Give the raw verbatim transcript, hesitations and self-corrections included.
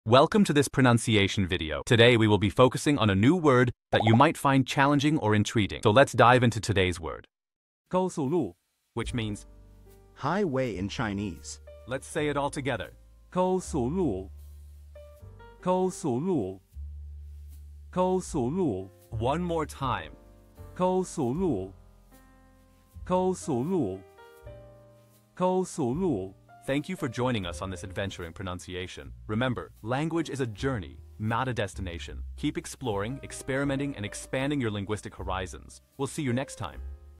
Welcome to this pronunciation video. Today we will be focusing on a new word that you might find challenging or intriguing. So let's dive into today's word. 高速路 Which means, highway in Chinese. let's say it all together. 高速路高速路高速路 One more time. 高速路高速路高速路 Thank you for joining us on this adventure in pronunciation. Remember, language is a journey, not a destination. Keep exploring, experimenting, and expanding your linguistic horizons. We'll see you next time.